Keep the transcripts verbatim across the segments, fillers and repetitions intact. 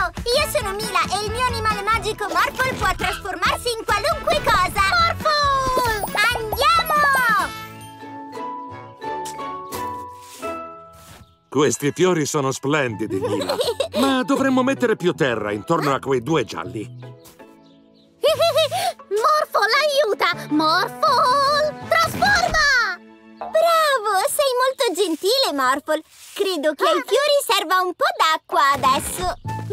Io sono Mila e il mio animale magico Morphle può trasformarsi in qualunque cosa! Morphle! Andiamo! Questi fiori sono splendidi, Mila. Ma dovremmo mettere più terra intorno a quei due gialli. Morphle, aiuta! Morphle, trasforma! Bravo, sei molto gentile, Morphle. Credo che ai fiori serva un po' d'acqua adesso.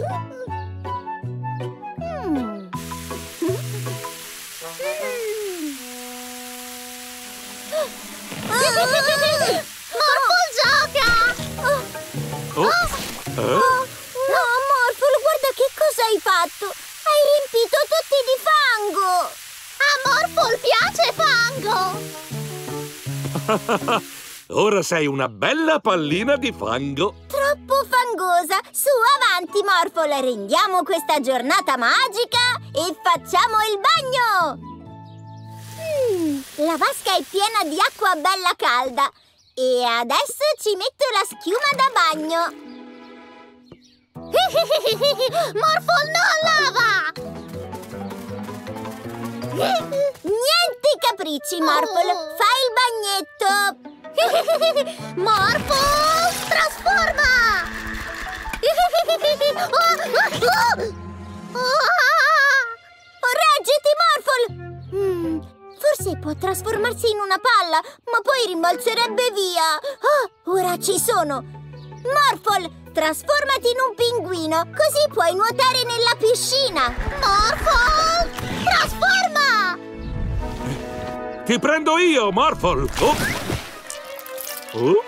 Mm. Morphle gioca! Oh. Oh. Eh? Oh. No, Morphle, guarda che cosa hai fatto! Hai riempito tutti di fango! A Morphle piace fango! Ora sei una bella pallina di fango. Troppo fangosa! Su, avanti, Morphle! Rendiamo questa giornata magica e facciamo il bagno! Mm, la vasca è piena di acqua bella calda. E adesso ci metto la schiuma da bagno. Morphle, no, lava! Niente capricci, Morphle! Fai il bagnetto! Morphle, trasforma! Reggiti, Morphle! Mm, forse può trasformarsi in una palla, ma poi rimbalzerebbe via! Oh, ora ci sono! Morphle, trasformati in un pinguino, così puoi nuotare nella piscina! Morphle, trasforma! Ti prendo io, Morphle! Oh. Oh. Uh,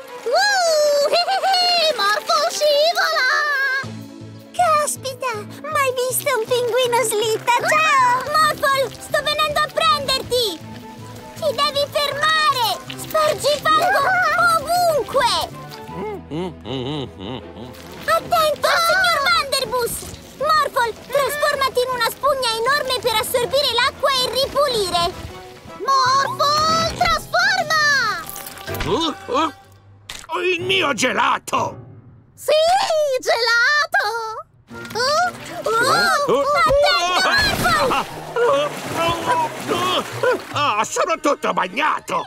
Morphle scivola! Caspita, mai visto un pinguino slitta? Ciao! Morphle, sto venendo a prenderti! Ti devi fermare! Spargi fango ovunque! Attento, signor Vanderbus! Morphle, trasformati in una spugna enorme per assorbire l'acqua e ripulire! Morphle, trasforma! Uh, uh. Il mio gelato! Sì, gelato! Uh, uh, Uh, attento, Morphle! Ah, sono tutto bagnato!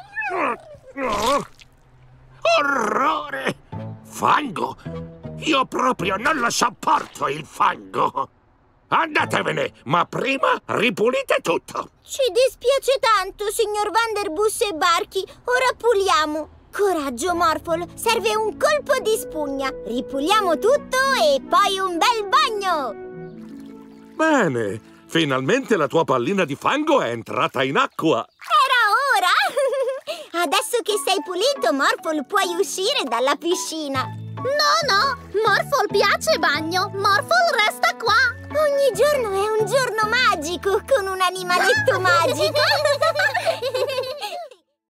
Orrore! Fango? Io proprio non lo sopporto il fango! Andatevene, ma prima ripulite tutto! Ci dispiace tanto, signor Vanderbus e Barky. Ora puliamo. Coraggio, Morphle. Serve un colpo di spugna. Ripuliamo tutto e poi un bel bagno. Bene, finalmente la tua pallina di fango è entrata in acqua. Era ora! Adesso che sei pulito, Morphle, puoi uscire dalla piscina. No, no, Morphle piace bagno. Morphle resta qua. Ogni giorno è un giorno magico con un animaletto magico.